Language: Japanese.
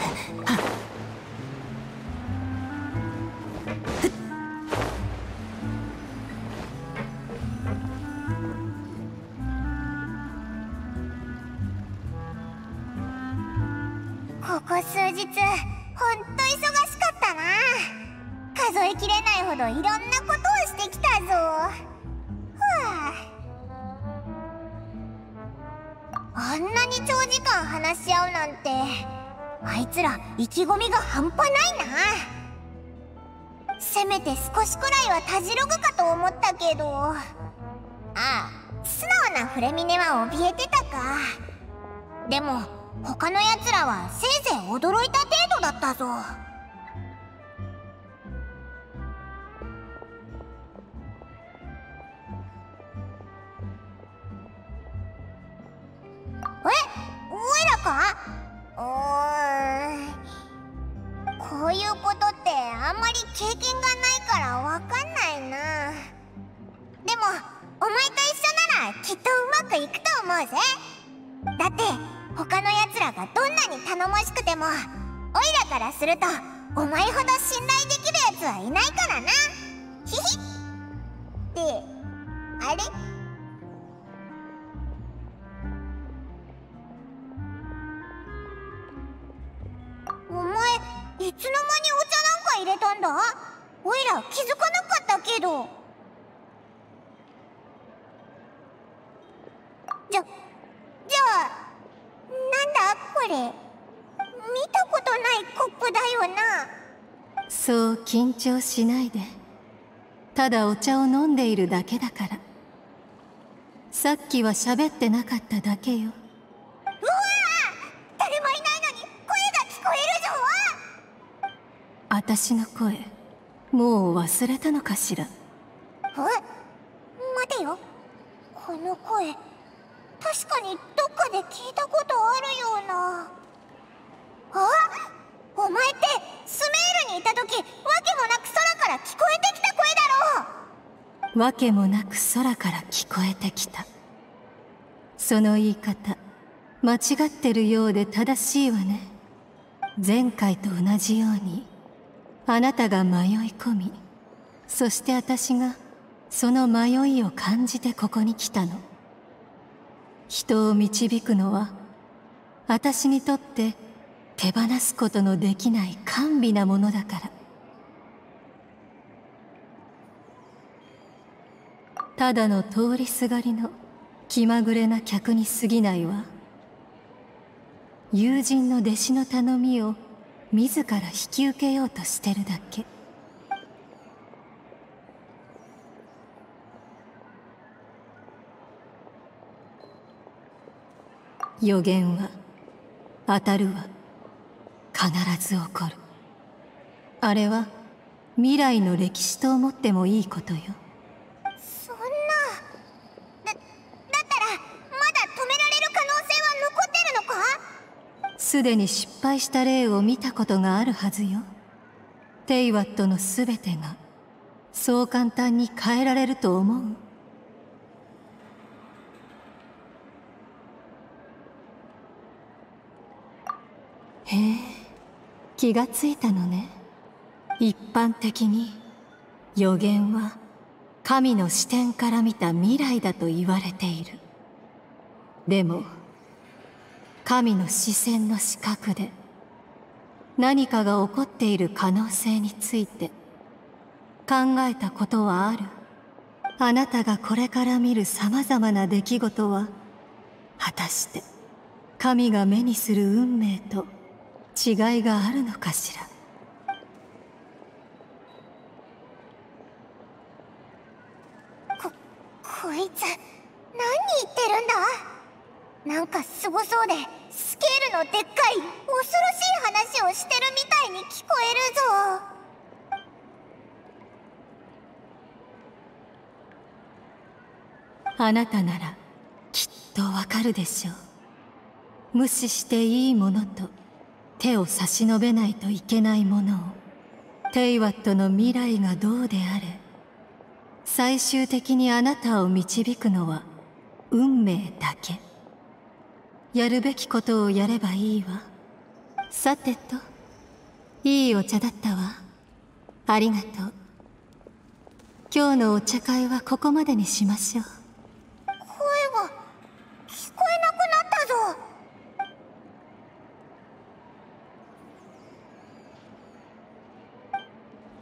ここ数日ほんと忙しかったな。数えきれないほどいろんなことをしてきたぞ。あんなに長時間話し合うなんて、あいつら意気込みが半端ないな。せめて少しくらいはたじろぐかと思ったけど、ああ、素直なフレミネは怯えてたか。でも他のやつらはせいぜい驚いた程度だったぞ。おいらか？こういうことってあんまり経験がないからわかんないな。でもお前と一緒ならきっとうまくいくと思うぜ。だって他のやつらがどんなに頼もしくても、オイラからするとお前ほど信頼できるやつはいないからな。ヒヒッ。ってあれ？お前いつの間にお茶なんか入れたんだ？オイラ気づかなかったけど。じゃあなんだこれ。見たことないコップだよな。 そう緊張しないで。ただお茶を飲んでいるだけだから。さっきは喋ってなかっただけよ。 うわー、誰もいないのに声が聞こえるぞ。 私の声もう忘れたのかしら。 待てよ、この声確かにどっかで聞いたことあるような。お前ってスメールにいた時、わけもなく空から聞こえてきた声だろう。 わけもなく空から聞こえてきた。その言い方間違ってるようで正しいわね。前回と同じようにあなたが迷い込み、そして私がその迷いを感じてここに来たの。人を導くのは私にとって手放すことのできない甘美なものだから。ただの通りすがりの気まぐれな客に過ぎないわ。友人の弟子の頼みを自ら引き受けようとしてるだけ。予言は当たるわ。必ず起こる。あれは未来の歴史と思ってもいいことよ。 そんな。だったらまだ止められる可能性は残ってるのか？ すでに失敗した例を見たことがあるはずよ。テイワットのすべてがそう簡単に変えられると思う？へえ、気がついたのね。一般的に予言は神の視点から見た未来だと言われている。でも神の視線の視覚で何かが起こっている可能性について考えたことはある？あなたがこれから見るさまざまな出来事は果たして神が目にする運命と違いがあるのかしら。 こいつ何言ってるんだ？なんかすごそうでスケールのでっかい恐ろしい話をしてるみたいに聞こえるぞ。 あなたならきっとわかるでしょう。無視していいものと手を差し伸べないといけないものを。テイワットの未来がどうであれ、最終的にあなたを導くのは運命だけ。やるべきことをやればいいわ。 さてと、いいお茶だったわ。ありがとう。今日のお茶会はここまでにしましょう。